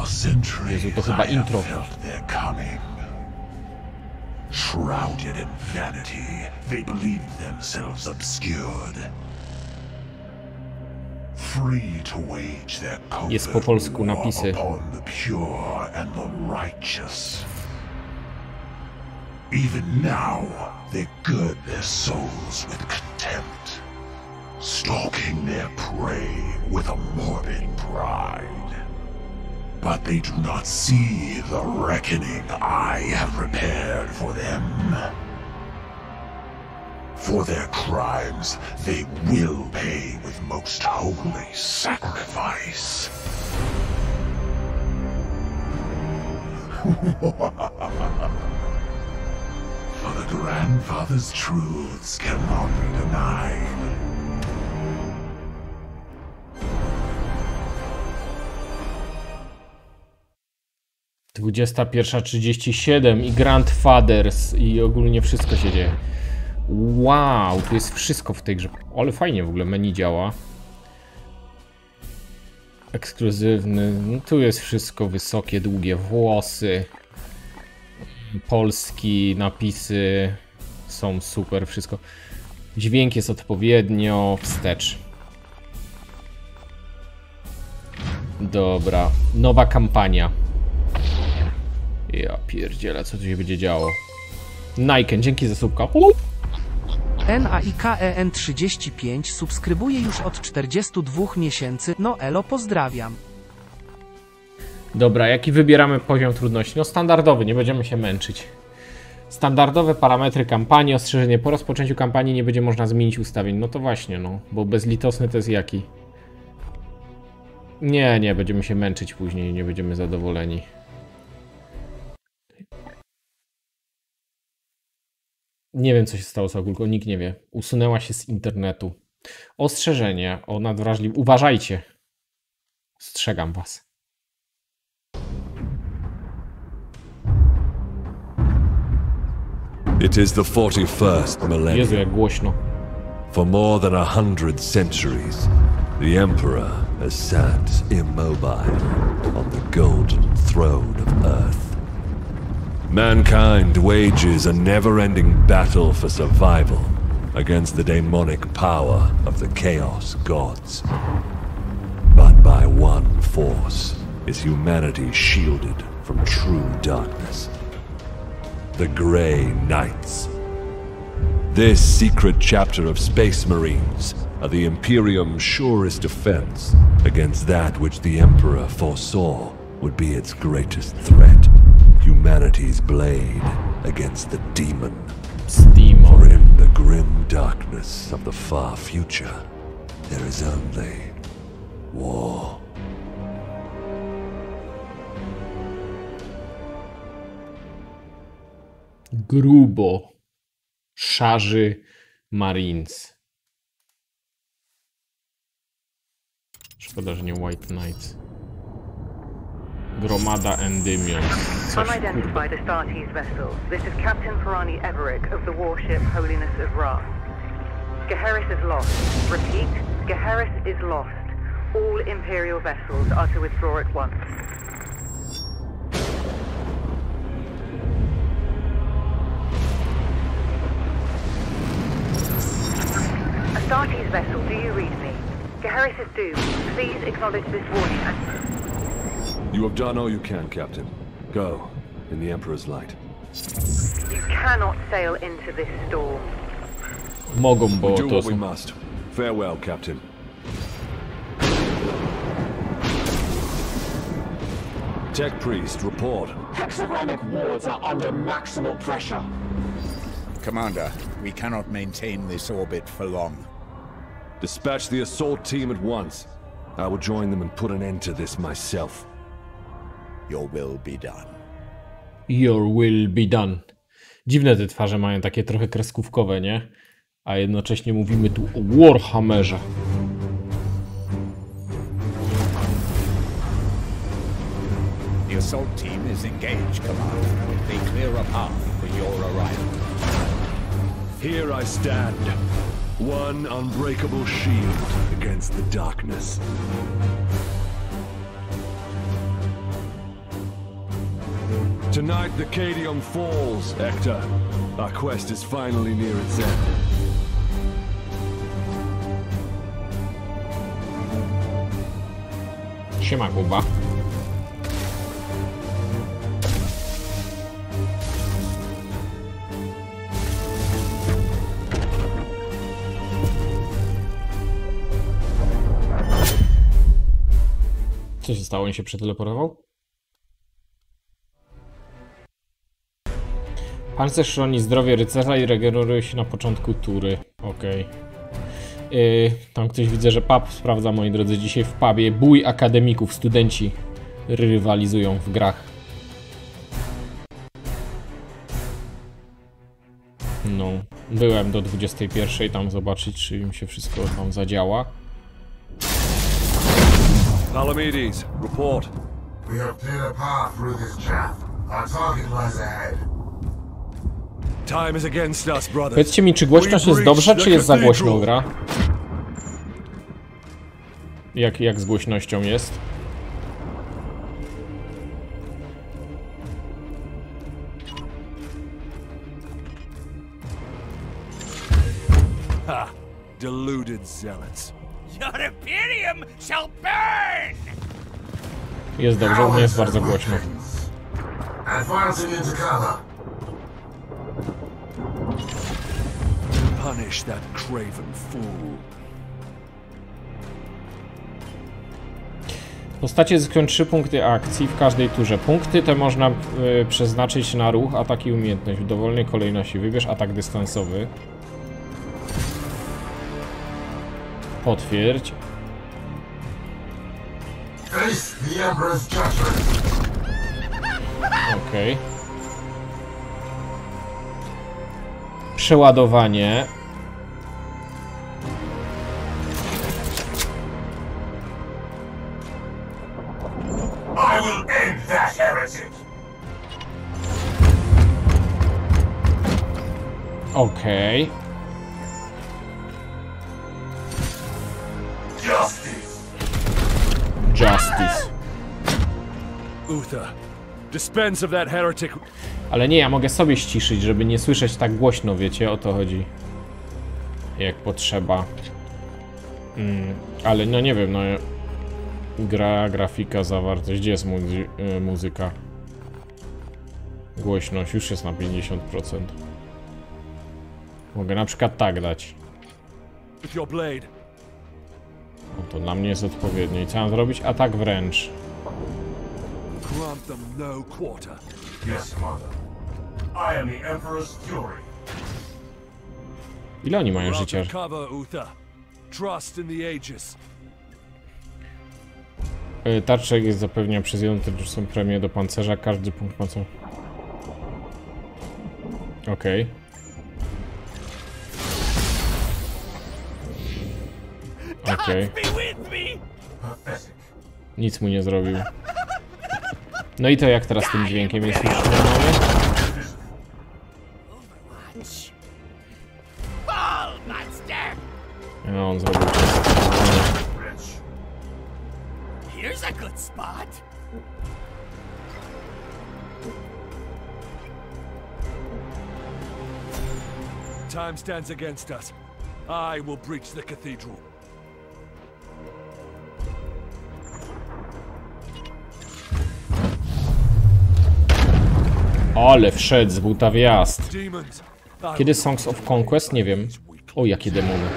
Jezu, to chyba intro. Shrouded in vanity, they believed themselves obscured. Free to wage their Jest po polsku napisy. upon the pure and the righteous. Even now, they gird their souls with contempt, stalking their prey with a morbid pride. But they do not see the reckoning I have prepared for them. For their crimes, they will pay with most holy sacrifice. For the grandfather's truths cannot be denied. 21:37 i Grandfathers i ogólnie wszystko się dzieje. Wow, tu jest wszystko w tej grze. Ale fajnie w ogóle menu działa. Ekskluzywny. No, tu jest wszystko wysokie, długie włosy. Polski, napisy są super, wszystko. Dźwięk jest odpowiednio wstecz. Dobra, nowa kampania. Ja pierdzielę, co tu się będzie działo. Nike, dzięki za subka. NAIKEN35 subskrybuje już od 42 miesięcy. No elo, pozdrawiam. Dobra, jaki wybieramy poziom trudności? No standardowy, nie będziemy się męczyć. Standardowe parametry kampanii, ostrzeżenie. Po rozpoczęciu kampanii nie będzie można zmienić ustawień. No to właśnie, no, bo bezlitosny to jest jaki? Nie, będziemy się męczyć później, nie będziemy zadowoleni. Nie wiem, co się stało z ogólką, nikt nie wie. Usunęła się z internetu. Ostrzeżenie o nadwrażliwym. Uważajcie. Strzegam was. It is the 41st millennium. Jezu, jak głośno. For more than 100 centuries, the Emperor has sat immobile on the golden throne of Earth. Mankind wages a never-ending battle for survival against the demonic power of the Chaos Gods. But by one force is humanity shielded from true darkness. The Grey Knights. This secret chapter of Space Marines are the Imperium's surest defense against that which the Emperor foresaw would be its greatest threat. Humanity's blade against the demon. For in the grim darkness of the far future, there is only war. Grubo. Szarzy Marines. Szkoda, że nie White Knights. Gromada Endymions. Unidentified Astartes vessel. This is Captain Ferrani Everick of the warship Holiness of Ra. Geheris is lost. Repeat, Geheris is lost. All Imperial vessels are to withdraw at once. Astartes vessel, do you read me? Geheris is doomed. Please acknowledge this warning and... You have done all you can, Captain. Go, in the Emperor's light. You cannot sail into this storm. Mogą, bo Do to what we są... must. Farewell, Captain. Tech Priest, report. Hexagramic wards are under maximal pressure. Commander, we cannot maintain this orbit for long. Dispatch the assault team at once. I will join them and put an end to this myself. Your will be done. Your will be done. Dziwne te twarze mają, takie trochę kreskówkowe, nie? A jednocześnie mówimy tu o Warhammerze. The assault team is engaged, Commander. They clear a path for your arrival. Here I stand. One unbreakable shield against the darkness. Tonight the Cadium falls, Hector. Our quest is finally near its end. Siema, Kuba. Co się stało? On się przeteleportował? Pancerz chroni zdrowie rycerza i regeneruje się na początku tury. Okej. Tam ktoś widzę, że pub sprawdza, moi drodzy. Dzisiaj w pubie bój akademików. Studenci rywalizują w grach. No, byłem do 21 tam zobaczyć, czy im się wszystko tam zadziała. Palamedes, report. We have cleared a path through this chaff. Our target lies ahead. Time is against us, brother. Powiedzcie mi, czy głośność jest dobrze, czy jest za głośno gra? Jak z głośnością jest? Ha! Deluded zealots. Your Imperium shall burn! Jest dobrze, u mnie jest bardzo głośno. Advancing into cover. Punish that craven fool. Postacie zyskują 3 punkty akcji w każdej turze. Punkty te można przeznaczyć na ruch, atak i umiejętność. W dowolnej kolejności wybierz atak dystansowy. Potwierdź. Face the Emperor's judgment. Okej. Przeładowanie. I will end that heretic. Okej. Justice. Uther, dispense of that heretic. Ale nie, ja mogę sobie ściszyć, żeby nie słyszeć tak głośno, wiecie, o to chodzi. Jak potrzeba. Ale no nie wiem, no... Grafika, zawartość, gdzie jest muzyka? Głośność już jest na 50%. Mogę na przykład tak dać. With your blade. No to dla mnie jest odpowiednie. I co mam zrobić? Atak wręcz. Grant them no quarter. Yes, mother. I am the Emperor's fury. Ile oni mają życia? Cover, Uther. Trust in the ages. Tarczek jest zapewnia przez jedną tyczną premię do pancerza. Każdy punkt pancerza. Okej. Okej. Nic mu nie zrobił. No i to jak teraz z tym dźwiękiem jest już normalnie? No, on zrobił to. Here's a good spot. Time stands against us. I will breach the cathedral. Ale wszedł z buta wjazd. Demons. Kiedy Songs of Conquest? Nie wiem. O, jakie demony.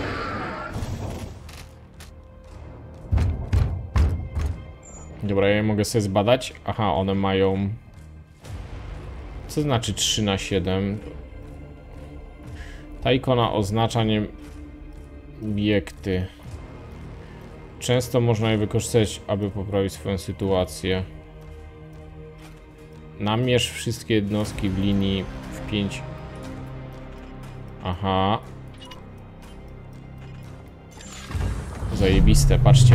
Dobra, ja je mogę sobie zbadać. Aha, one mają... Co znaczy 3/7? Ta ikona oznacza nie... obiekty. Często można je wykorzystać, aby poprawić swoją sytuację. Namierz wszystkie jednostki w linii w 5. Aha. Zajebiste, patrzcie.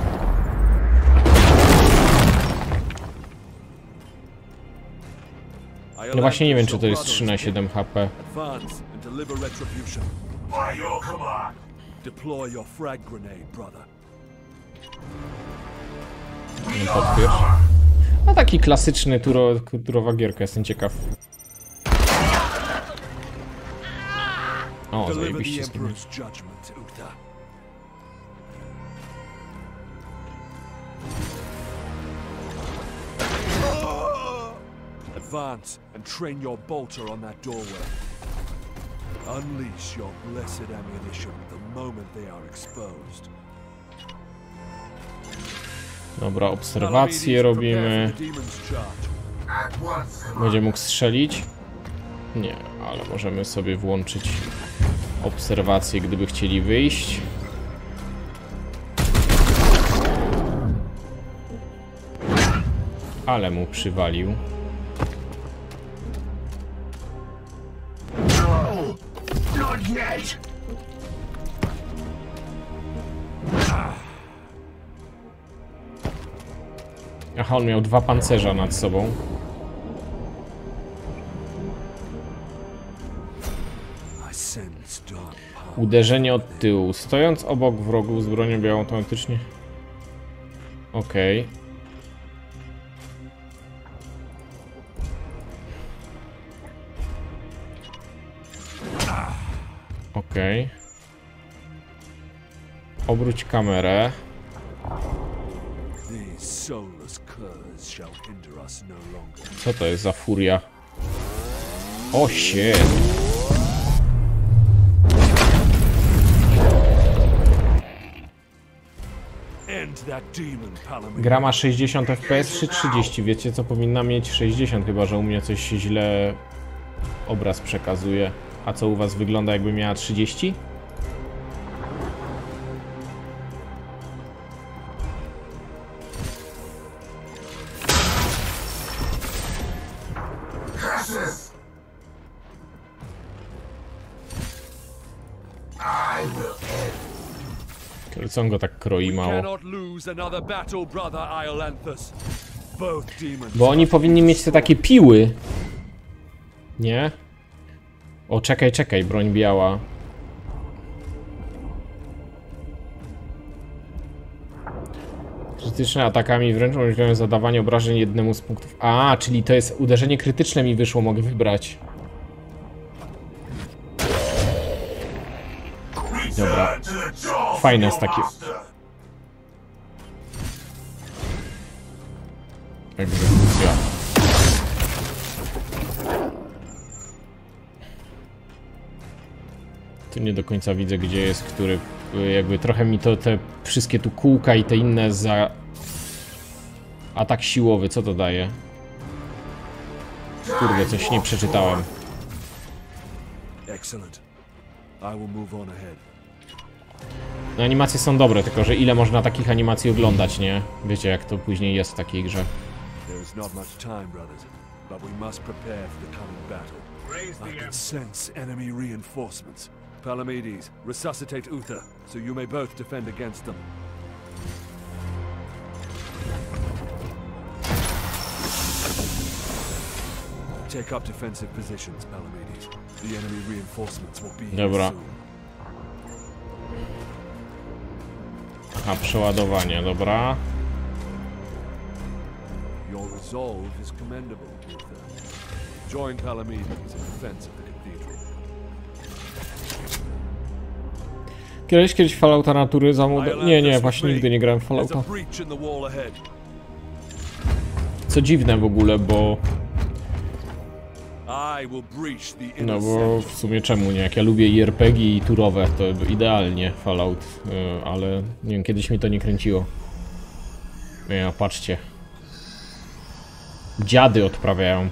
No właśnie nie wiem, czy to jest 3/7 HP. By your command. Deploy your frag grenade, brother. Nie potwierdź. No taki klasyczny turowa gierka, jestem ciekaw. O, zajebiście z tym. Advance and train your bolter on that doorway. Unleash your blessed ammunition the moment they are exposed. Dobra, obserwacje robimy. Będzie mógł strzelić? Nie, ale możemy sobie włączyć obserwacje, gdyby chcieli wyjść. Ale mu przywalił. Aha, on miał 2 pancerza nad sobą. Uderzenie od tyłu. Stojąc obok wrogów z bronią białą automatycznie. Okej. Okej. Obróć kamerę. Co to jest za furia? O shit. Gra ma 60 fps czy 30? Wiecie co, powinna mieć 60, chyba że u mnie coś źle obraz przekazuje. A co u was wygląda, jakby miała 30? Co on go tak kroi mało? Bo oni powinni mieć te takie piły. Nie? O, czekaj, czekaj, broń biała. Krytyczne atakami wręcz umożliwiają zadawanie obrażeń jednemu z punktów. A, czyli to jest uderzenie krytyczne mi wyszło, mogę wybrać. Dobra. Fajne jest takie. Egzekucja. Tu nie do końca widzę, gdzie jest który. Jakby trochę mi to te wszystkie tu kółka i te inne za atak siłowy, co to daje? Kurde, coś nie przeczytałem. No, animacje są dobre, tylko że ile można takich animacji oglądać, nie? Wiecie, jak to później jest w takiej grze. Palamedes, resuscitate Uther, so you may both defend against them. Take up defensive positions, Palamedes. The enemy reinforcements will be here Dobra. soon. A przeładowanie, dobra. Your resolve is commendable, Uther. Join Palamedes in defense of the cathedral. Kiedyś Fallouta natury za młodo... Nie, właśnie nigdy nie grałem w Fallouta. Co dziwne w ogóle, bo... No bo w sumie czemu nie? Jak ja lubię i RPG i turowe, to idealnie Fallout, ale nie wiem, kiedyś mi to nie kręciło. Nie, patrzcie. Dziady odprawiają.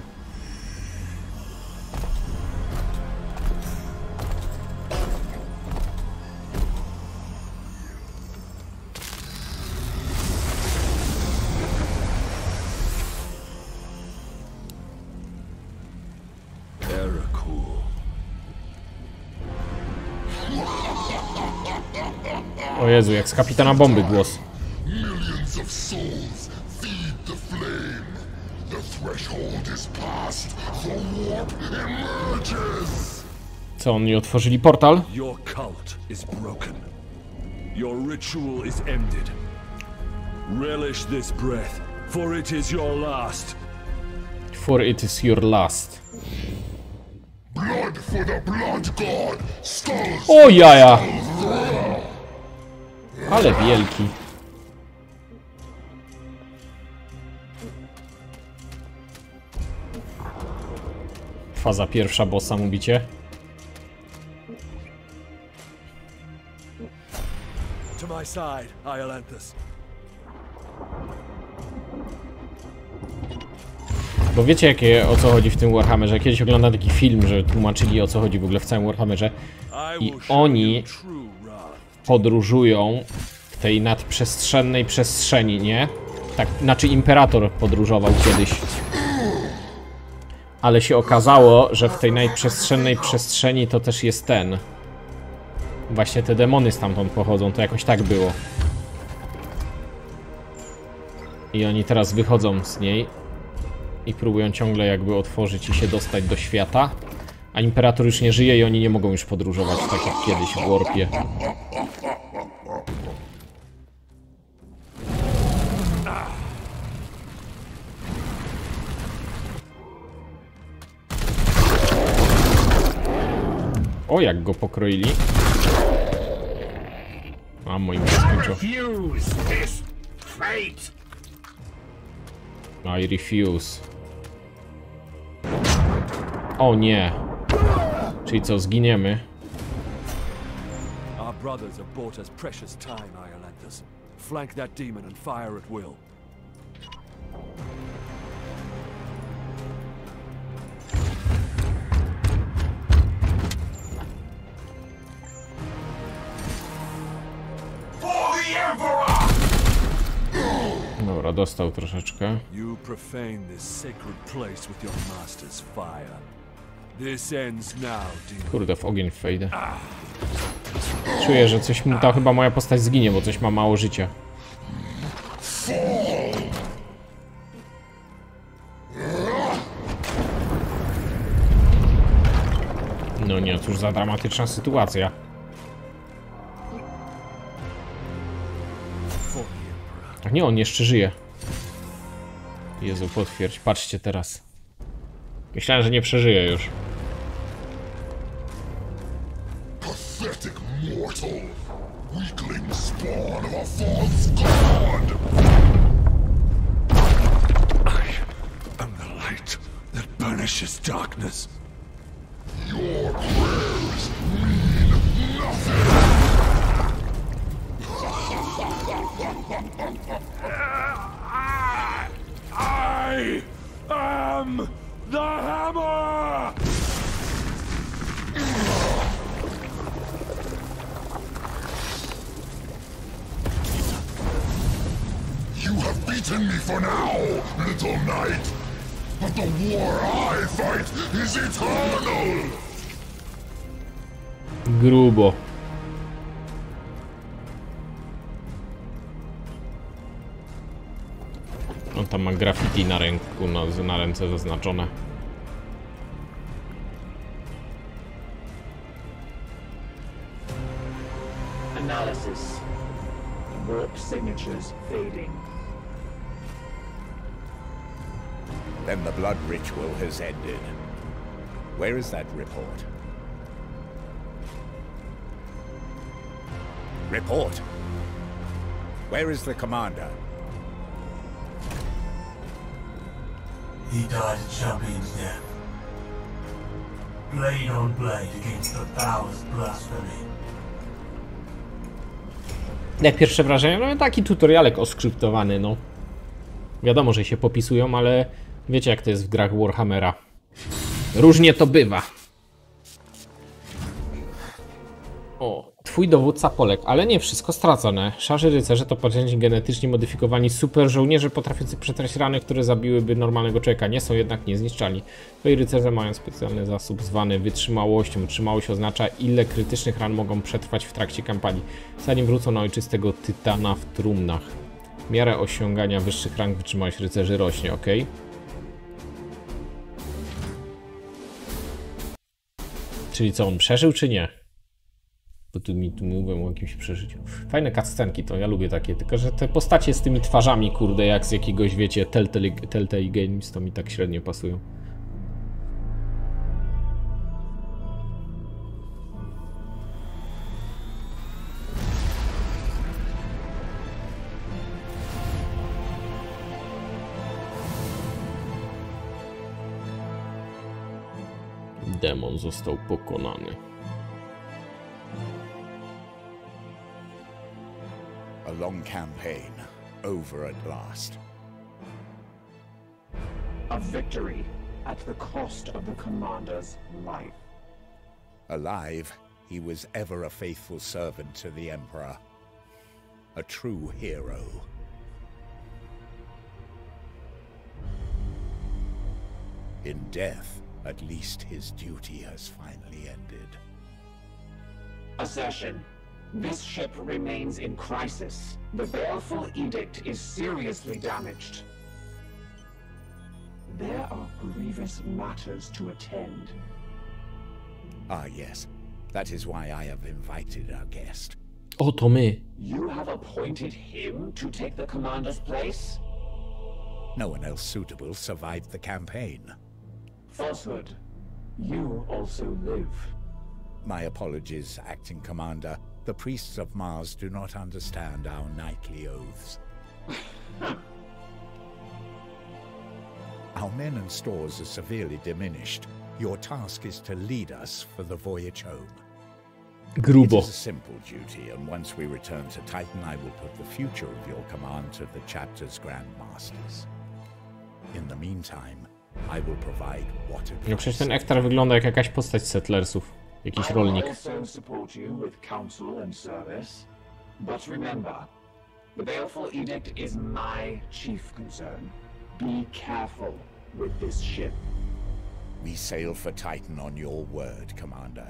O Jezu, jak z Kapitana Bomby głos. Millions of souls feed the flame. The threshold is passed. The warp emerges. Co, oni otworzyli portal? Your cult is broken. Your ritual is ended. Relish this breath For it is your last. For it is your last. Blood for the blood god! Skulls! O jaja! Ale wielki. Faza pierwsza bossa, mówicie? To my side, Iolanthus. Bo wiecie o co chodzi w tym Warhammerze? Kiedyś oglądałem taki film, że tłumaczyli o co chodzi w ogóle w całym Warhammerze. I oni podróżują w tej nadprzestrzennej przestrzeni, nie? Tak, znaczy Imperator podróżował kiedyś. Ale się okazało, że w tej nadprzestrzennej przestrzeni to też jest ten. Właśnie te demony stamtąd pochodzą, to jakoś tak było. I oni teraz wychodzą z niej i próbują ciągle jakby otworzyć i się dostać do świata. A Imperator już nie żyje i oni nie mogą już podróżować tak jak kiedyś w Warpie. O, jak go pokroili. A moim się skończyło. I refuse. O nie. Czyli co, zginiemy? Our brothers have bought us precious time, Iolanthus. Flank that demon and fire at will. Dobra, dostał troszeczkę. You profane this sacred place with your master's fire. This ends now, demon. Kurde, w ogień wejdę. Czuję, że coś mu ta chyba moja postać zginie, bo coś ma mało życia. No nie, cóż za dramatyczna sytuacja. Ach nie, on jeszcze żyje. Jezu, potwierdź, patrzcie teraz. Myślałem, że nie przeżyje już. Pathetic mortal! Weakling spawn of a false god! I am the light that banishes darkness. Your prayers mean nothing! I am the hammer! You have beaten me for now, little knight! But the war I fight is eternal! Grubo. On tam ma graffiti na ręku, na ręce zaznaczone. Analysis. Warp signatures fading. Then the blood ritual has ended. Where is that report? Report! Where is the commander? He died a champion's death. Blade on blade against the powers blasphemy. Jak pierwsze wrażenie? No taki tutorialek oskryptowany, no. Wiadomo, że się popisują, ale wiecie jak to jest w grach Warhammera. Różnie to bywa. O, twój dowódca poległ, ale nie wszystko stracone. Szarzy rycerze to potężni genetycznie modyfikowani super żołnierze potrafiący przetrwać rany, które zabiłyby normalnego człowieka. Nie są jednak niezniszczalni. Twoi rycerze mają specjalny zasób zwany wytrzymałością. Wytrzymałość oznacza, ile krytycznych ran mogą przetrwać w trakcie kampanii, zanim wrócą na ojczystego tytana w trumnach. W miarę osiągania wyższych rang wytrzymałość rycerzy rośnie, ok? Czyli co, on przeżył czy nie? Bo tu mówią o jakimś przeżyciu. Fajne cutscenki to, ja lubię takie, tylko że te postacie z tymi twarzami, kurde, jak z jakiegoś, wiecie, Telltale Games, to mi tak średnio pasują. Demon został pokonany. A long campaign, over at last. A victory at the cost of the commander's life. Alive, he was ever a faithful servant to the Emperor. A true hero. In death, at least his duty has finally ended. Assertion. This ship remains in crisis. The Baleful Edict is seriously damaged. There are grievous matters to attend. Ah, yes. That is why I have invited our guest. O, to my. You have appointed him to take the commander's place? No one else suitable survived the campaign. Falsehood. You also live. My apologies, Acting Commander. The priests of Mars do not understand our knightly oaths. Our men and stores are severely diminished. Your task is to lead us for the voyage home. Grubo. It is a simple duty, and once we return to Titan, I will put the future of your command to the chapter's Grand Masters. In the meantime, I will provide what it No przecież ten Ektar wygląda jak jakaś postać Settlersów. Jakiś rolnik. I will also support you with counsel and service. But remember, the Baleful Edict is my chief concern. Be careful with this ship. We sail for Titan on your word, Commander.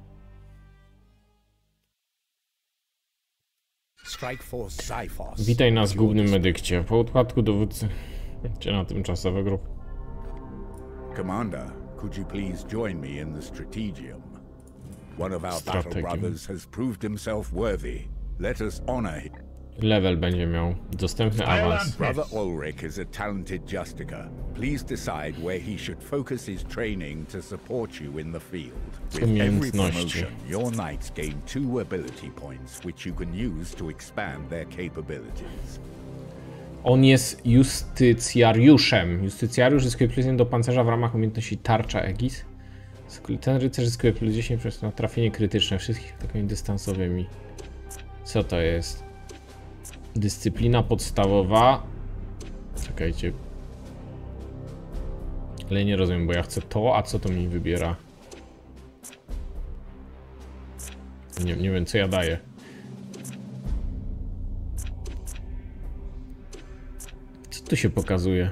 Strike Force Zyphos. Witaj na zgubnym medykcie. Po upadku dowódcy na tymczasowego grupu. Commander, could you please join me in the Strategium? One of our battle brothers has proved himself worthy. Let us honor him. Level będzie miał. Dostępny awans. Brother Ulrich is a talented Justica. Please decide where he should focus his training to support you in the field. With every promotion, your knights gain 2 ability points, which you can use to expand their capabilities. On jest justycjariuszem. Justycjariusz zyskuje plus 1 do pancerza w ramach umiejętności tarcza Aegis. Ten rycerz zyskuje plus 10 przez na trafienie krytyczne wszystkich takimi dystansowymi. Co to jest? Dyscyplina podstawowa. Czekajcie. Ale nie rozumiem, bo ja chcę to, a co to mi wybiera? Nie wiem, co ja daję. Co tu się pokazuje?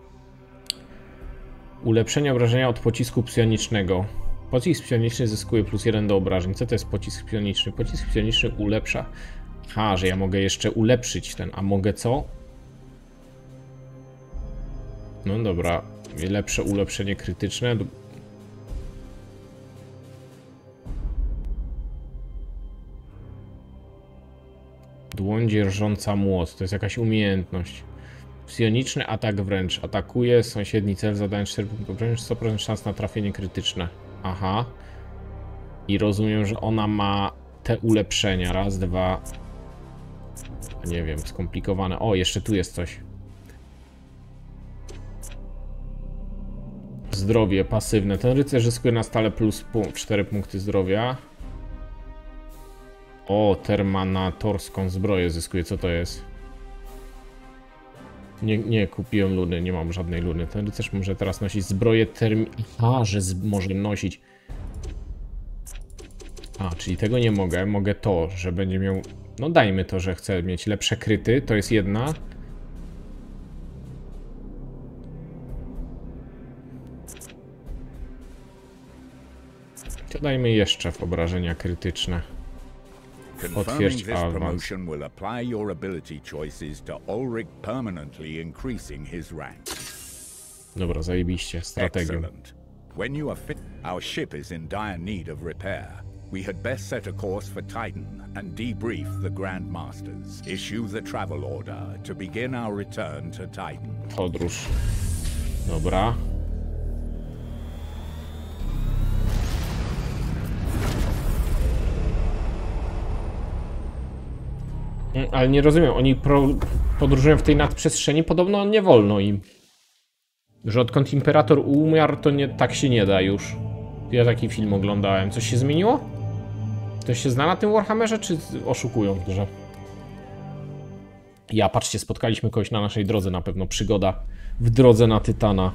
Ulepszenie obrażenia od pocisku psionicznego. Pocisk psioniczny zyskuje plus 1 do obrażeń. Co to jest pocisk psioniczny? Pocisk psioniczny ulepsza. Aha, że ja mogę jeszcze ulepszyć ten. A mogę co? No dobra. Lepsze ulepszenie krytyczne. Dłoń dzierżąca młot. To jest jakaś umiejętność. Psioniczny atak wręcz. Atakuje sąsiedni cel, zadając 4 punktów obrażeń, 100% szans na trafienie krytyczne. Aha. I rozumiem, że ona ma te ulepszenia. Raz, dwa. Nie wiem, skomplikowane. O, jeszcze tu jest coś. Zdrowie pasywne. Ten rycerz zyskuje na stale plus 4 punkty zdrowia. O, termanatorską zbroję zyskuje. Co to jest? Nie kupiłem luny, nie mam żadnej luny. Ten rycerz może teraz nosić zbroję Aha, że może nosić. A, czyli tego nie mogę. Mogę to, że będzie miał... No dajmy to, że chcę mieć lepsze kryty. To jest jedna. To dajmy jeszcze w obrażenia krytyczne. Confirming this promotion will apply your ability choices to Ulrich, permanently increasing his rank. Dobra, zajebiście. Strategią. Excellent. When you are fit, our ship is in dire need of repair. We had best set a course for Titan and debrief the Grand Masters. Issue the travel order to begin our return to Titan. Podróż. Dobra. Ale nie rozumiem, oni podróżują w tej nadprzestrzeni, podobno nie wolno im. Że odkąd Imperator umarł, to nie, tak się nie da już. Ja taki film oglądałem. Coś się zmieniło? Ktoś się zna na tym Warhammerze, czy oszukują w grze? Ja, patrzcie, spotkaliśmy kogoś na naszej drodze, na pewno przygoda w drodze na Tytana.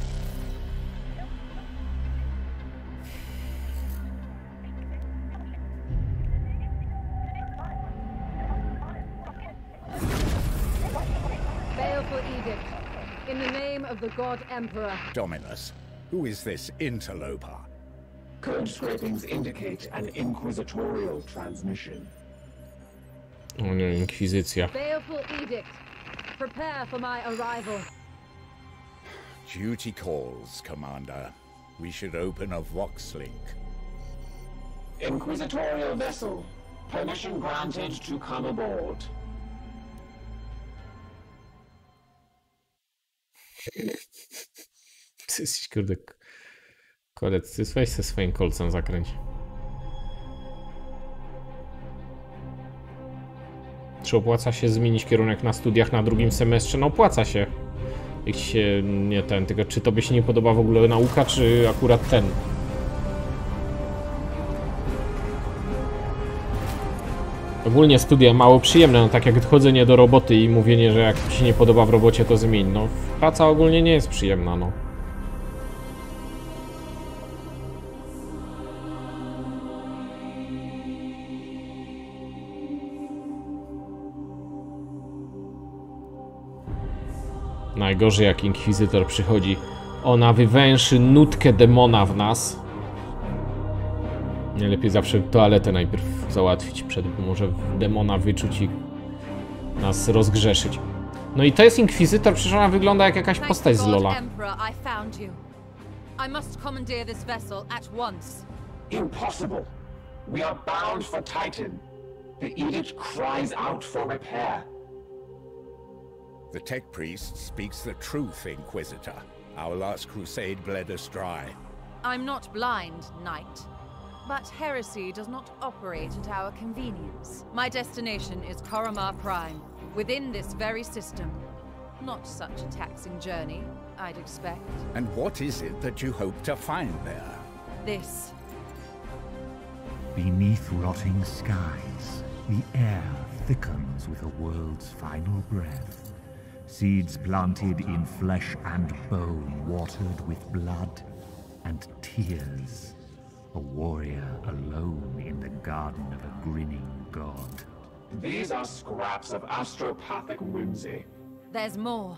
In the name of the God Emperor. Dominus, who is this interloper? Code scrapings indicate an inquisitorial transmission. O nie, inkwizycja. Baleful edict. Prepare for my arrival. Duty calls, Commander. We should open a Vox link. Inquisitorial vessel. Permission granted to come aboard. Ty jesteś, kurde, kolec, ty weź se swoim kolcem zakręć. Czy opłaca się zmienić kierunek na studiach na drugim semestrze? No opłaca się. Jak się nie ten, tylko czy tobie się nie podoba w ogóle nauka, czy akurat ten? Ogólnie studia mało przyjemne, no tak jak chodzenie do roboty i mówienie, że jak ci się nie podoba w robocie, to zmień. No praca ogólnie nie jest przyjemna, no. Najgorzej jak inkwizytor przychodzi. Ona wywęszy nutkę demona w nas. Najlepiej zawsze toaletę najpierw załatwić, przed może demona wyczuć i nas rozgrzeszyć. No i to jest inkwizytor, przecież ona wygląda jak jakaś postać z Lola. Impossible. We are bound for Titan. The edict cries out for repair. The Tech Priest speaks the truth, Inquisitor. Our last crusade bled us dry. I'm not blind, Knight. But heresy does not operate at our convenience. My destination is Koromar Prime, within this very system. Not such a taxing journey, I'd expect. And what is it that you hope to find there? This. Beneath rotting skies, the air thickens with a world's final breath. Seeds planted in flesh and bone, watered with blood and tears. A warrior alone in the garden of a grinning god. These are scraps of astropathic whimsy. There's more.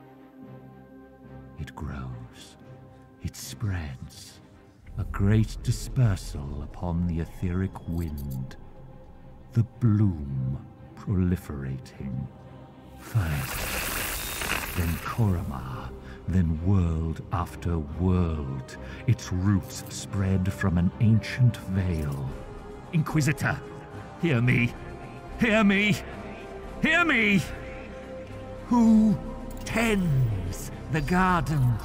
It grows. It spreads. A great dispersal upon the etheric wind. The bloom proliferating. First, then Koromar, then world after world. Its roots spread from an ancient veil. Inquisitor, hear me! Hear me! Hear me! Who tends the garden?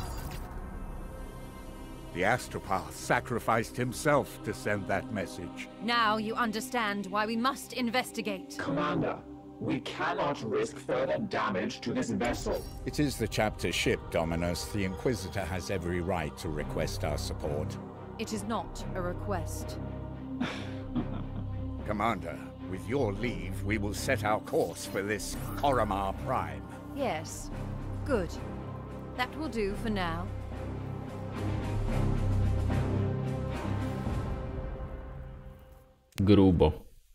The Astropath sacrificed himself to send that message. Now you understand why we must investigate. Commander, we cannot risk further damage to this vessel. It is the chapter ship, Dominus. The Inquisitor has every right to request our support. It is not a request. Commander, with your leave, we will set our course for this Koromar Prime. Yes. Good. That will do for now. Grubo.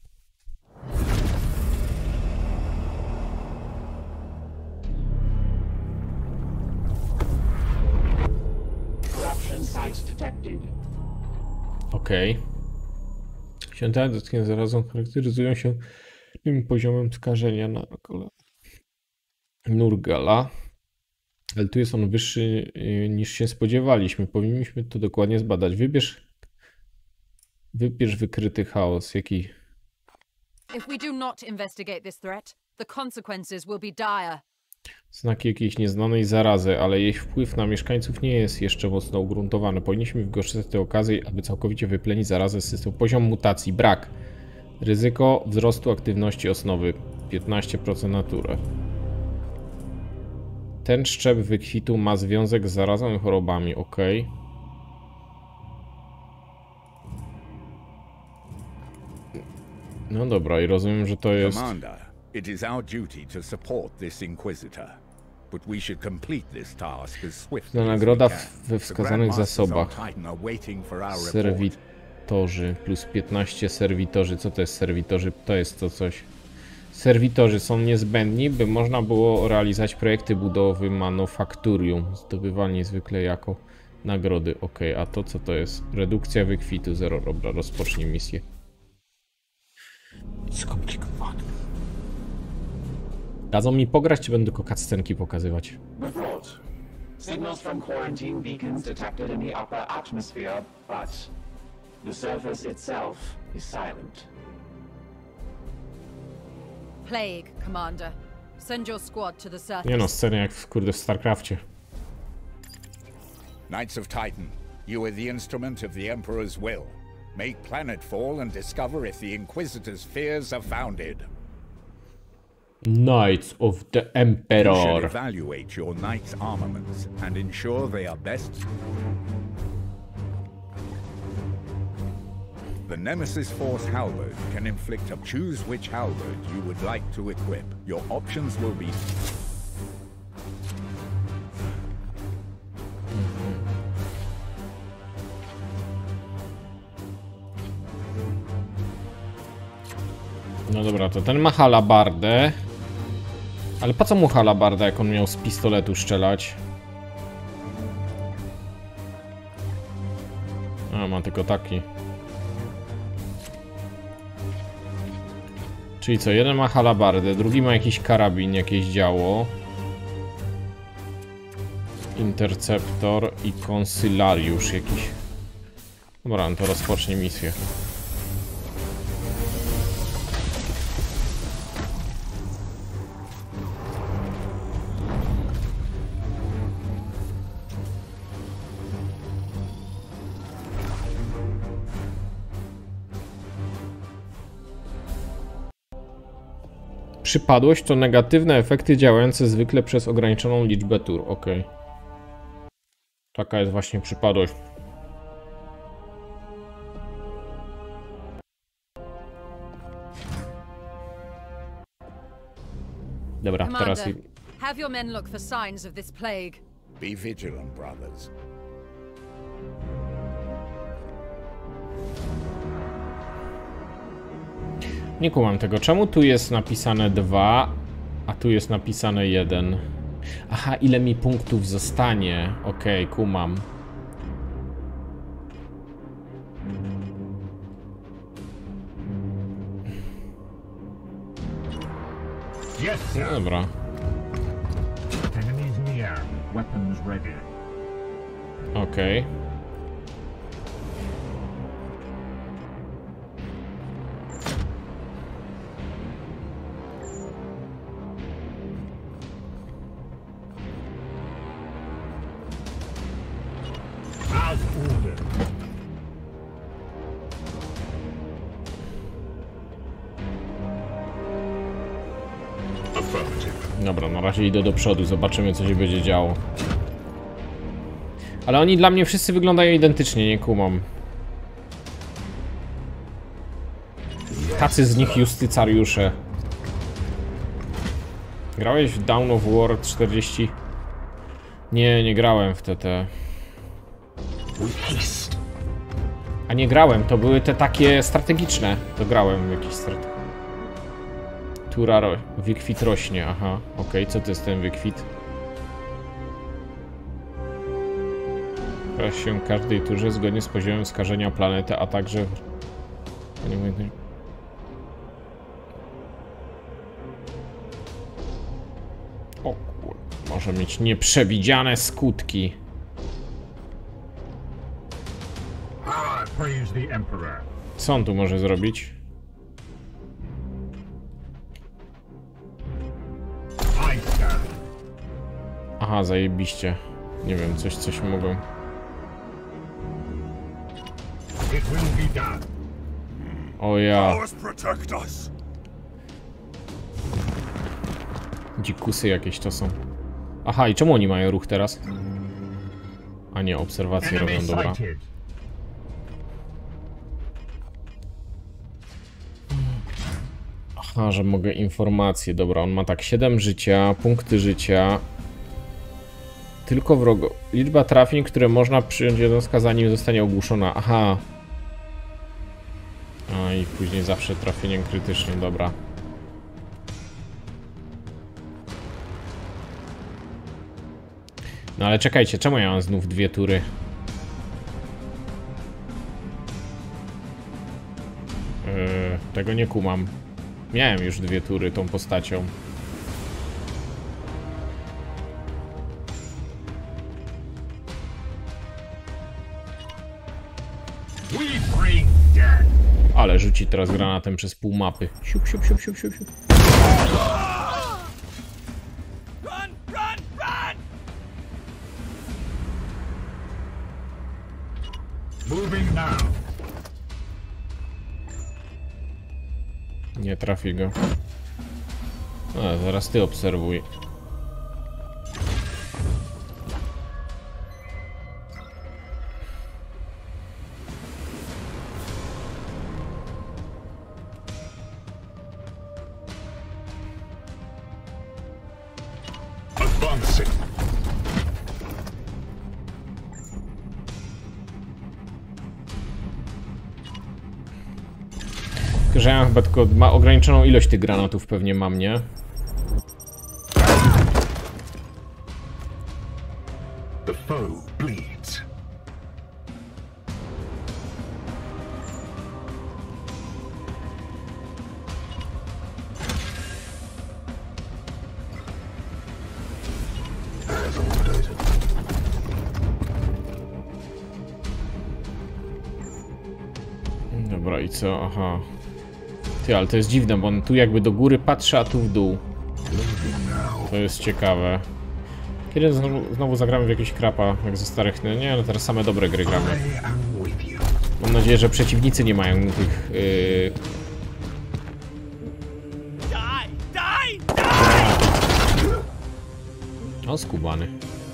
Okej. Święta dotknięte zarazem charakteryzują się tym poziomem skażenia na kole Nurgala. Ale tu jest on wyższy niż się spodziewaliśmy. Powinniśmy to dokładnie zbadać. Wybierz Wybierz wykryty chaos. Jaki? If we do not investigate this threat, the consequences will be dire. Znaki jakiejś nieznanej zarazy, ale jej wpływ na mieszkańców nie jest jeszcze mocno ugruntowany. Powinniśmy wykorzystać tę okazję, aby całkowicie wyplenić zarazę z systemu. Poziom mutacji. Brak. Ryzyko wzrostu aktywności osnowy. 15% natury. Ten szczep wykwitu ma związek z zarazą i chorobami. Ok. No dobra, i rozumiem, że to jest... It is our duty to support this Inquisitor, but we should complete this task as swiftly as Nagroda we can. we wskazanych zasobach. Serwitorzy. Serwitorzy plus 15 serwitorzy. Co to jest serwitorzy? To jest to coś. Serwitorzy są niezbędni, by można było realizować projekty budowy manufakturium. Zdobywani zwykle jako nagrody. Ok, a to co to jest? Redukcja wykwitu 0. Dobra, rozpocznij misję. Skomplikowane. Dadzą mi pograć, czy będę tylko cutscenki pokazywać? Report. Signals from quarantine beacons detected in the upper atmosphere, but the surface itself is silent. Plague, Commander. Send your squad to the surface. Nie no, sceny jak kurde w StarCrafcie. Knights of Titan, you are the instrument of the Emperor's will. Make planetfall and discover if the Inquisitor's fears are founded. Knights of the Emperor. You should evaluate your knight's armaments and ensure they are best. The Nemesis Force halberd can inflict a... Choose which halberd you would like to equip. Your options will be... No dobra, to ten ma halabardę. Ale po co mu halabarda, jak on miał z pistoletu strzelać? A, ma tylko taki. Czyli co, jeden ma halabardę, drugi ma jakiś karabin, jakieś działo. Interceptor i konsylariusz jakiś. Dobra, no to rozpocznij misję. Przypadłość to negatywne efekty działające zwykle przez ograniczoną liczbę tur. Ok. Taka jest właśnie przypadłość. Dobra, teraz... Have your men look for signs of this plague. Be vigilant, brothers. Nie kumam tego. Czemu tu jest napisane 2, a tu jest napisane 1? Aha, ile mi punktów zostanie? Okej, kumam. No dobra. Okej. Dobra, na razie idę do przodu, zobaczymy, co się będzie działo. Ale oni dla mnie wszyscy wyglądają identycznie, nie kumam. Tacy z nich justycariusze. Grałeś w Dawn of War 40? Nie grałem w TT. A nie grałem, to były te takie strategiczne. To grałem w jakiś strategiczny. Tura wykwit rośnie, aha, okej, co to jest ten wykwit? Rośnie się w każdej turze zgodnie z poziomem skażenia planety, a także... O kur... może mieć nieprzewidziane skutki. Praise the Emperor. Co on tu może zrobić? Aha, zajebiście. Nie wiem, coś mogą. O ja. Dzikusy jakieś to są. Aha, i czemu oni mają ruch teraz? A nie, obserwacje robią, dobra. Aha, że mogę informacje. Dobra, on ma tak 7 życia, punkty życia. Tylko wrogo. Liczba trafień, które można przyjąć jednostka, zanim zostanie ogłuszona. Aha. A i później zawsze trafieniem krytycznym, dobra. No ale czekajcie, czemu ja mam znów 2 tury? Tego nie kumam. Miałem już 2 tury tą postacią. Ale rzuci teraz granatem przez pół mapy. Siup, siup, siup, siup, siup, siup. Nie trafi go. A, zaraz ty obserwuj. Że ja chyba tylko ma ograniczoną ilość tych granatów, pewnie mam, nie? The foe bleeds. Dobra, i co? Aha. Ty, ale to jest dziwne, bo on tu jakby do góry patrzy, a tu w dół. To jest ciekawe. Kiedy znowu zagramy w jakiś krapa, jak ze starych... Nie, no teraz same dobre gry gramy. Mam nadzieję, że przeciwnicy nie mają tych... O, skubany.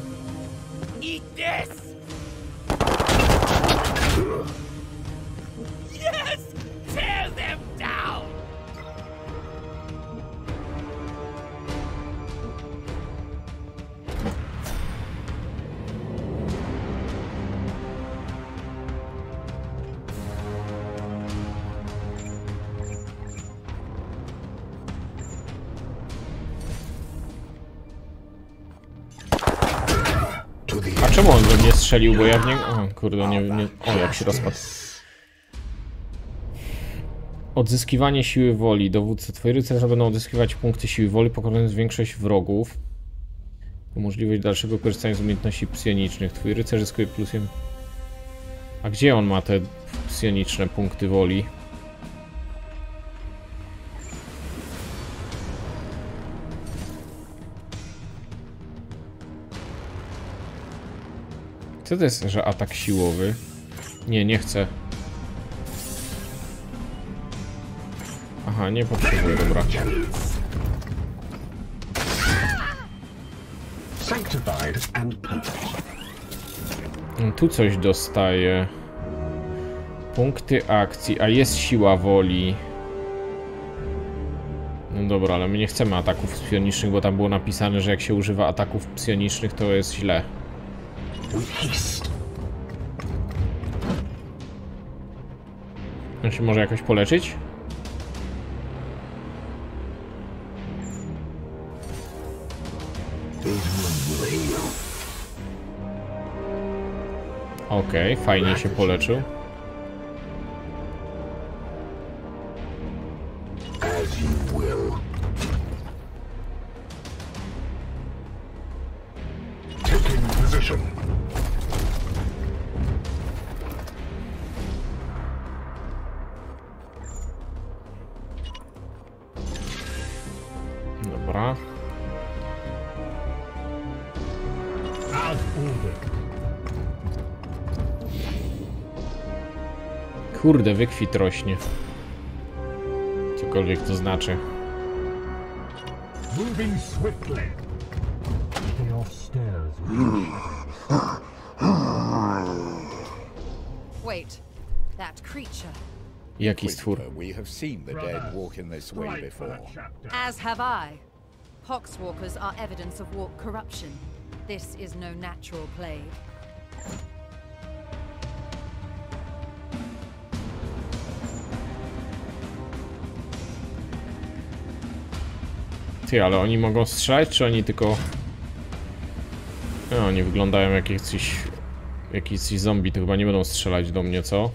A czemu on we mnie strzelił, bo ja w niego... O kurde, nie... O, jak się rozpadł. Odzyskiwanie siły woli. Dowódca. Twoi rycerze będą odzyskiwać punkty siły woli, pokonując większość wrogów. Możliwość dalszego korzystania z umiejętności psionicznych. Twój rycerz zyskuje plusem... A gdzie on ma te psioniczne punkty woli? Co to jest, że atak siłowy? Nie, nie chcę. Aha, nie potrzebuję, dobra. Tu coś dostaję. Punkty akcji, a jest siła woli. No dobra, ale my nie chcemy ataków psionicznych, bo tam było napisane, że jak się używa ataków psionicznych, to jest źle. On się może jakoś poleczyć? Okej, fajnie się poleczył. Kurde, wykwit rośnie. Cokolwiek to znaczy. Moving swiftly. Wait, that creature. Jaki stwór? We have seen the dead walk in this way before. As have I. Poxwalkers are evidence of walk corruption. This is no natural plague. Ty, ale oni mogą strzelać, czy oni tylko... No, oni wyglądają jak jakiś zombie, to chyba nie będą strzelać do mnie, co?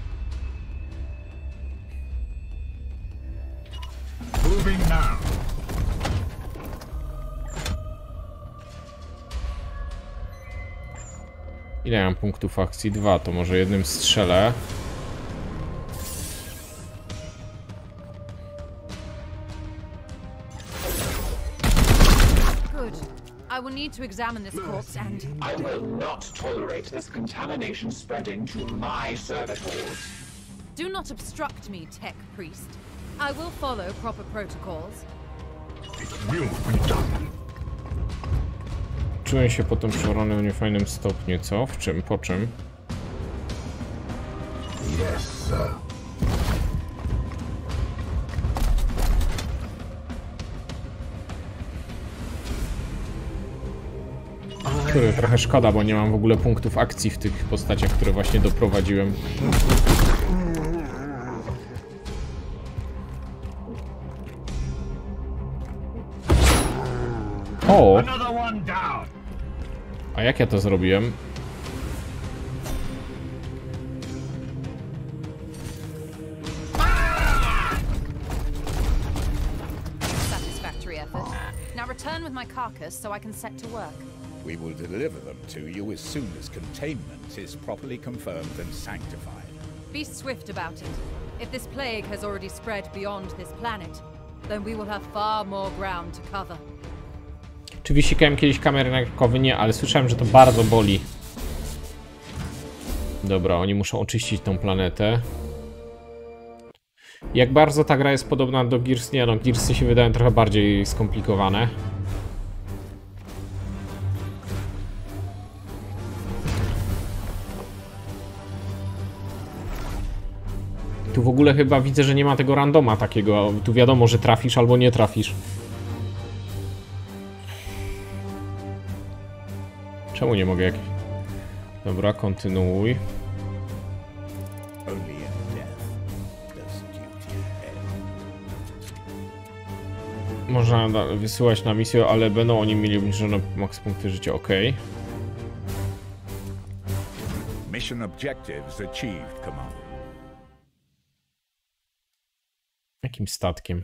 Ile ja mam punktów akcji? 2, to może jednym strzelę. I will need to examine this corpse and... I will not tolerate this contamination spreading to my servitors. Do not obstruct me, Tech Priest. I will follow proper protocols. It will be done. Czuję się potem przewrony w niefajnym stopniu, co? W czym? Po czym? Yes, sir. Który trochę szkoda, bo nie mam w ogóle punktów akcji w tych postaciach, które właśnie doprowadziłem. O! A jak ja to zrobiłem? Satisfactory effort. Now return with my carcass so I can set to work. We will deliver them to you as soon as containment is properly confirmed and sanctified. Be swift about it. If this plague has already spread beyond this planet, then we will have far more ground to cover. Czy wysikałem kiedyś kamery nagrywakowe? Nie, ale słyszałem, że to bardzo boli. Dobra, oni muszą oczyścić tą planetę. Jak bardzo ta gra jest podobna do Gears? Nie no, Gearsy się wydają trochę bardziej skomplikowane. Tu w ogóle chyba widzę, że nie ma tego randoma takiego. Tu wiadomo, że trafisz albo nie trafisz. Czemu nie mogę jakieś... Dobra, kontynuuj. Można wysyłać na misję, ale będą oni mieli obniżone max punkty życia, ok. Mission objectives achieved, Commander. Jakim statkiem?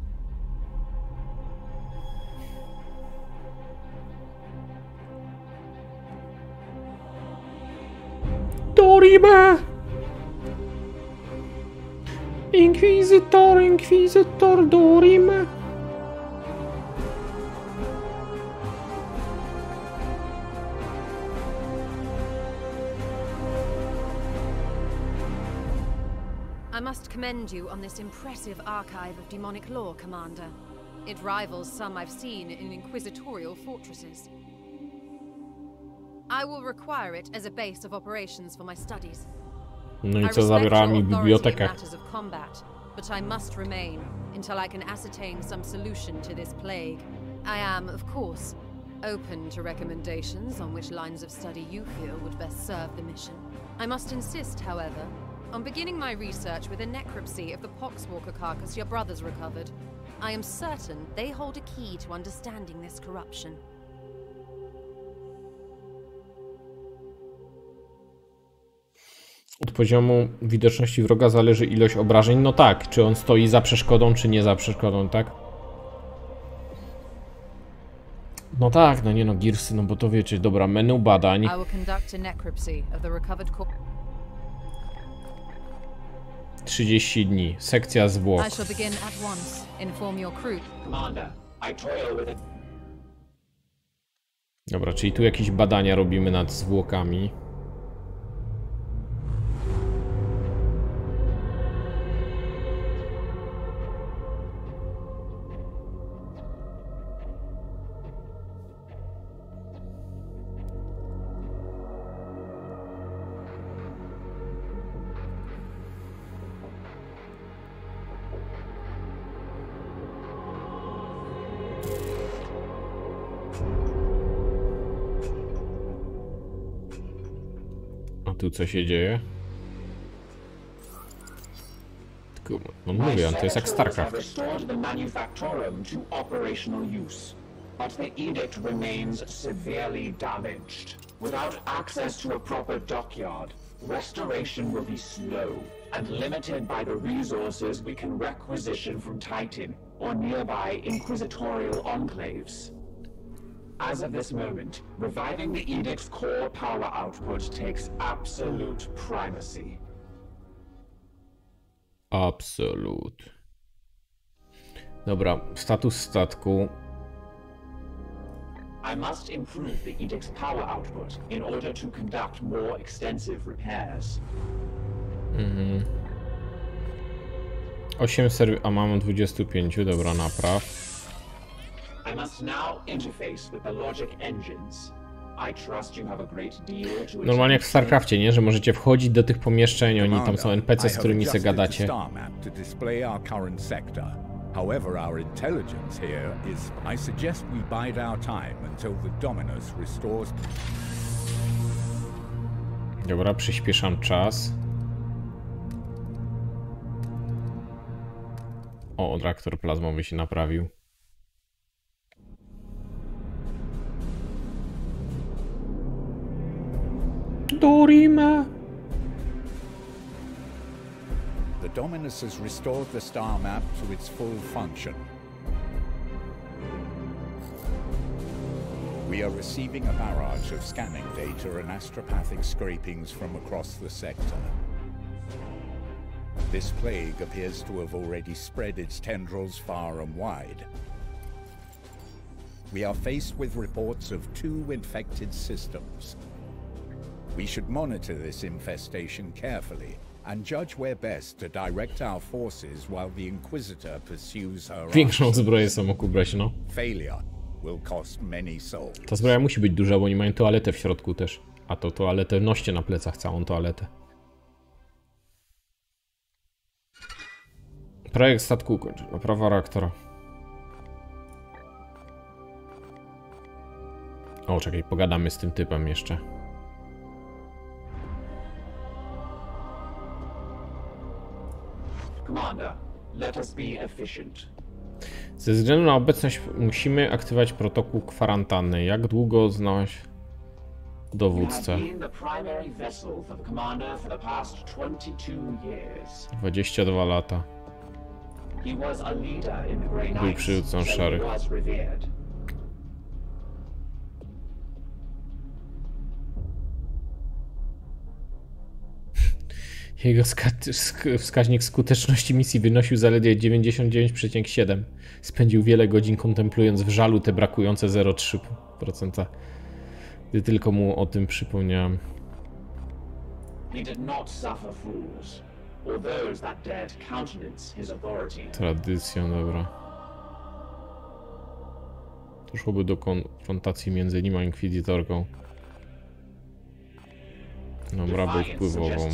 Dorime! Inkwizytor, Dorime! I must commend you on this impressive archive of demonic lore, Commander. It rivals some I've seen in inquisitorial fortresses. I will require it as a base of operations for my studies. No i co, zabiera mi bibliotekę. But I must remain until I can ascertain some solution to this plague. I am, of course, open to recommendations on which lines of study you feel would best serve the mission. I must insist, however, on beginning my research with a necropsy of the Poxwalker carcass your brothers recovered. I am certain they hold a key to understanding this corruption. Od poziomu widoczności wroga zależy ilość obrażeń. No tak, czy on stoi za przeszkodą, czy nie za przeszkodą, tak? No tak, no nie no, Gearsy, no bo to wiecie, dobra, menu badań. 30 dni, sekcja zwłok. Dobra, czyli tu jakieś badania robimy nad zwłokami. A tu co się dzieje? Tylko, no mówię, to jest jak StarCraft. But the edict remains severely damaged. Without access to a proper dockyard, restoration will be slow and limited by the resources we can requisition from Titan or nearby inquisitorial enclaves. As of this moment, reviving the edict's core power output takes absolute primacy. Absolut. Dobra, status statku. I must improve the edict's power output in order to conduct more extensive repairs. 8 a mamy 25, dobra, napraw. I must now interface with the logic engines. I trust you have a great deal to Normalnie jak w StarCraftie, nie? Że możecie wchodzić do tych pomieszczeń, oni tam są NPC, z którymi se gadacie. However, our intelligence here is, I suggest we bide our time until the Dominus restores. Dobra, przyspieszam czas. O, reaktor plazmowy się naprawił. Dorime! The Dominus has restored the star map to its full function. We are receiving a barrage of scanning data and astropathic scrapings from across the sector. This plague appears to have already spread its tendrils far and wide. We are faced with reports of 2 infected systems. We should monitor this infestation carefully and judge where best to direct our forces while the Inquisitor pursues her. Większą zbroję sam mógł brać, no. Failure will cost many souls. Ta zbroja musi być duża, bo oni mają toaletę w środku też. A to toaletę noście na plecach, całą toaletę. Projekt statku ukończony. Naprawa reaktora. O, czekaj, pogadamy z tym typem jeszcze. Commander, let us be efficient. Ze względu na obecność musimy aktywować protokół kwarantanny. Jak długo znałeś dowódcę? 22 lata. Był przywódcą szarych. Jego wskaźnik skuteczności misji wynosił zaledwie 99,7. Spędził wiele godzin kontemplując w żalu te brakujące 0,3%. Gdy tylko mu o tym przypomniałem. Tradycja, dobra. Doszłoby do konfrontacji między nim a inkwizytorką. Dobra, był wpływową.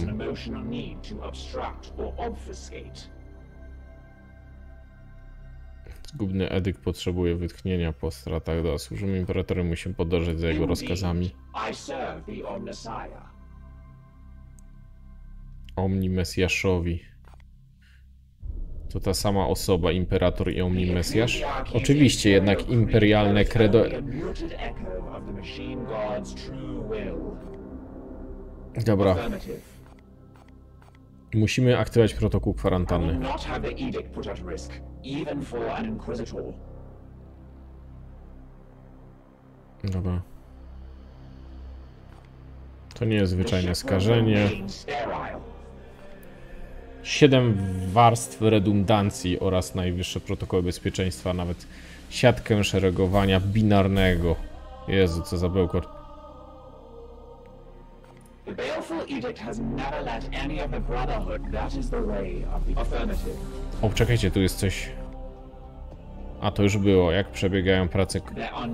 Zgubny edykt potrzebuje wytchnienia po stratach. Służymy imperatorem, musimy podążać za jego rozkazami. Omni Mesjaszowi. To ta sama osoba, imperator i Omni Mesjasz? Oczywiście, jednak imperialne credo... Dobra. Musimy aktywować protokół kwarantanny. Dobra. To nie jest zwyczajne skażenie. 7 warstw redundancji oraz najwyższe protokoły bezpieczeństwa, nawet siatkę szeregowania binarnego. Jezu, co za bełkot. O, czekajcie, tu jest coś. A to już było, jak przebiegają prace.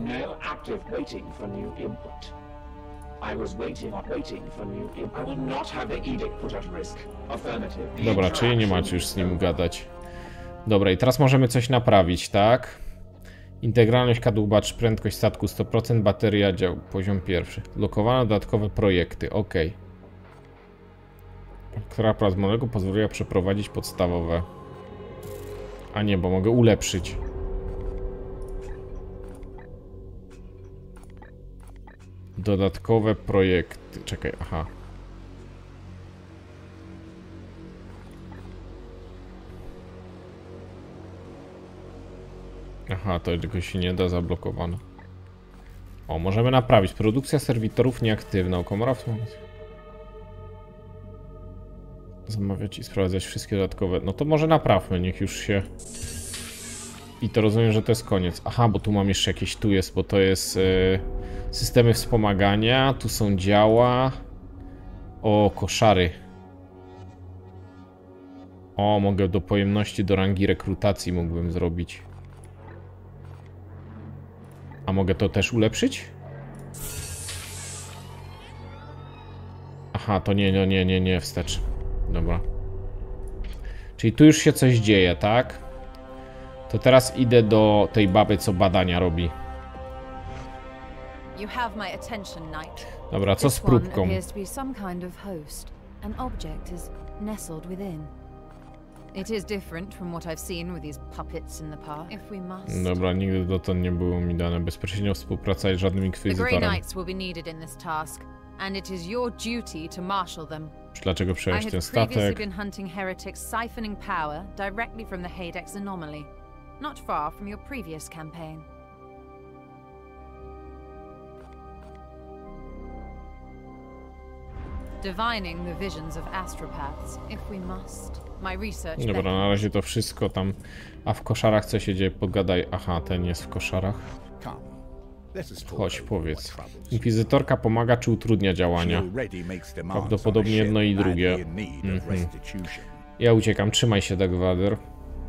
Dobra, czyli nie macie już z nim gadać. Dobra, i teraz możemy coś naprawić, tak? Integralność kadłubacz, prędkość statku 100%, bateria dział, poziom 1. Lokowane dodatkowe projekty, ok. która plazmonego pozwoliła przeprowadzić podstawowe. A nie, bo mogę ulepszyć. Dodatkowe projekty. Czekaj, aha. Aha, to tylko się nie da, zablokowane. O, możemy naprawić. Produkcja serwitorów nieaktywna. Komora w... Zamawiać i sprawdzać wszystkie dodatkowe. No to może naprawmy, niech już się... I to rozumiem, że to jest koniec. Aha, bo tu mam jeszcze jakieś... Tu jest, bo to jest... systemy wspomagania. Tu są działa. O, koszary. O, mogę do pojemności, do rangi rekrutacji mógłbym zrobić. A mogę to też ulepszyć? Aha, to nie, wstecz. Dobra. Czyli tu już się coś dzieje, tak? To teraz idę do tej baby, co badania robi. Dobra, co z próbką? Dobra, nigdy dotąd nie było mi dane bezpośrednio współpracować z żadnym inkwizytorem. Dlaczego przejąć ten statek? Divining the visions of astropaths, if we must. My research. Dobra, na razie to wszystko tam. A w koszarach co się dzieje? Pogadaj. Aha, ten jest w koszarach. Chodź, powiedz. Inkwizytorka pomaga czy utrudnia działania? Prawdopodobnie jedno i drugie. Ja uciekam, trzymaj się, Darth Vader.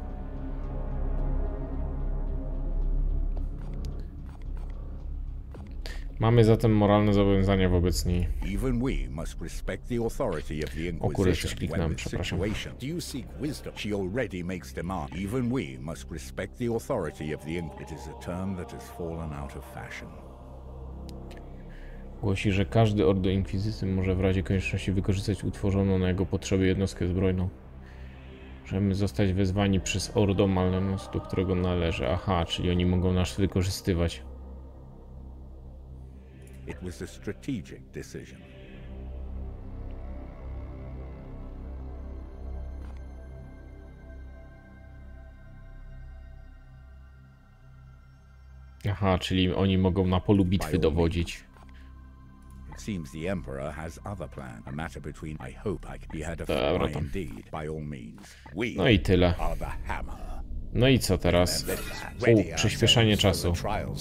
Mamy zatem moralne zobowiązania wobec niej. O kurde, coś kliknąłem, przepraszam. Głosi, że każdy ordo inkwizycji może w razie konieczności wykorzystać utworzoną na jego potrzeby jednostkę zbrojną. Możemy zostać wezwani przez ordo Malleus, do którego należy. Aha, czyli oni mogą nas wykorzystywać. It was a strategic decision. Aha, czyli oni mogą na polu bitwy dowodzić. It seems the Emperor has other plans. A matter between I hope he had a Dobra, fine indeed, by all means. No i tyle. No i co teraz? Przyspieszanie czasu.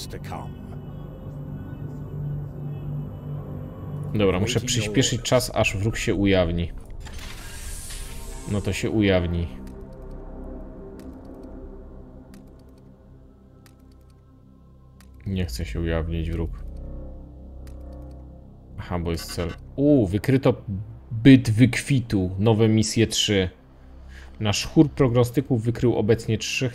Dobra, muszę przyspieszyć czas, aż wróg się ujawni. No to się ujawni. Nie chce się ujawnić wróg. Aha, bo jest cel. Wykryto byt wykwitu. Nowe misje 3. Nasz chór prognostyków wykrył obecnie 3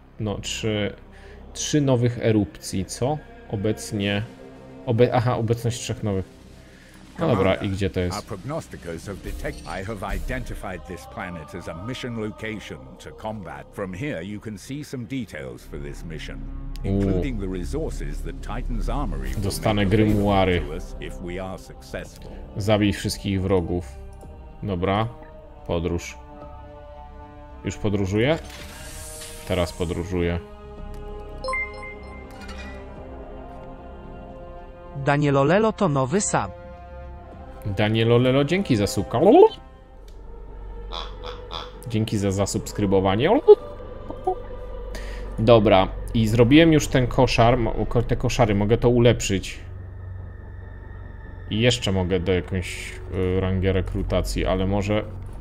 nowych erupcji. Co? Obecnie... Aha, obecność 3 nowych. No dobra, i gdzie to jest? Our prognosticators have detected. I have identified this planet as a mission location to combat. From here you can see some details for this mission, including the resources that Titan's armory will dostanę make grimoire. to us if we are successful. Zabij wszystkich wrogów. Dobra, podróż. Już podróżuję? Teraz podróżuję. Danielolelo to nowy sub. Danielolelo, dzięki za subka. Dzięki za zasubskrybowanie. Dobra, i zrobiłem już ten koszar. Te koszary, mogę to ulepszyć. I jeszcze mogę do jakąś rangę rekrutacji, ale może...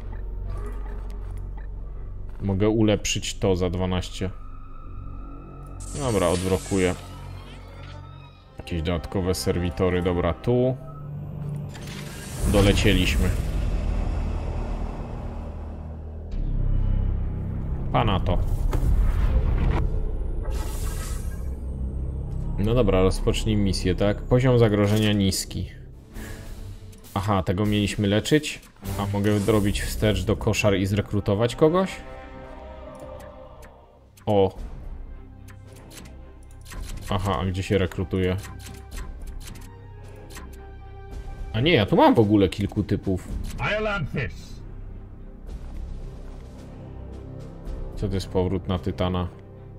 Mogę ulepszyć to za 12. Dobra, odblokuję. Jakieś dodatkowe serwitory. Dobra, tu. Dolecieliśmy. Pana to. No dobra, rozpocznij misję, tak? Poziom zagrożenia niski. Aha, tego mieliśmy leczyć. A mogę zrobić wstecz do koszar i zrekrutować kogoś? O. Aha, a gdzie się rekrutuje? A nie, ja tu mam w ogóle kilku typów. Co to jest powrót na Tytana?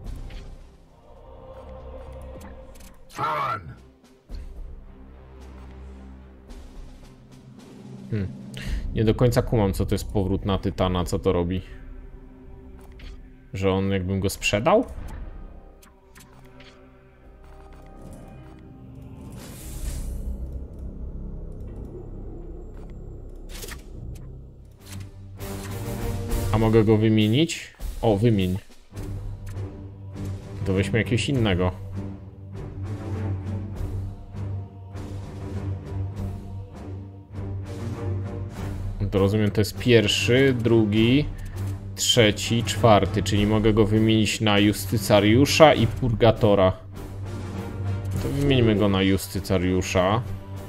Nie do końca kumam, co to jest powrót na Tytana, co to robi? Że on jakbym go sprzedał? A mogę go wymienić? O, wymień. To weźmy jakiegoś innego. To rozumiem, to jest pierwszy, drugi, trzeci, czwarty, czyli mogę go wymienić na Justycariusza i Purgatora. To wymieńmy go na Justycariusza.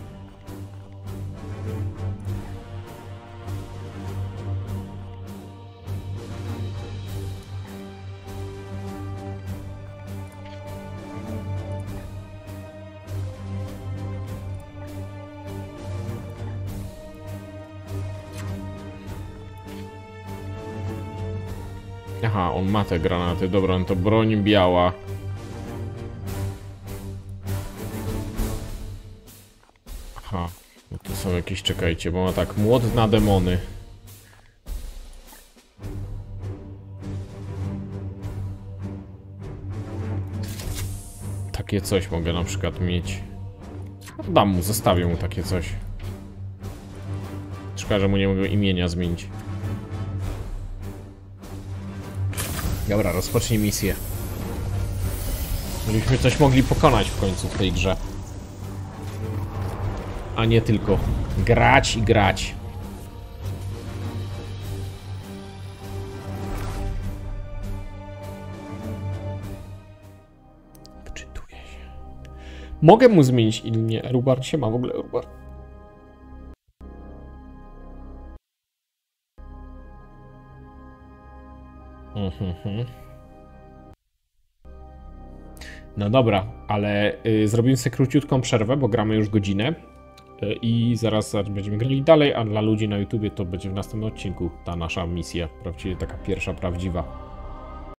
Aha, on ma te granaty, dobra, no to broń biała. Aha, no to są jakieś, czekajcie, bo ma tak, młot na demony. Takie coś mogę na przykład mieć. Dam mu, zostawię mu takie coś. Szkoda, że mu nie mogę imienia zmienić. Dobra, rozpocznij misję. Żebyśmy coś mogli pokonać w końcu w tej grze. A nie tylko grać i grać. Wczytuję się. Mogę mu zmienić imię. Rubar się ma w ogóle, Rubar. No dobra, ale zrobimy sobie króciutką przerwę, bo gramy już godzinę i zaraz będziemy grali dalej, a dla ludzi na YouTubie to będzie w następnym odcinku ta nasza misja, właściwie taka pierwsza, prawdziwa.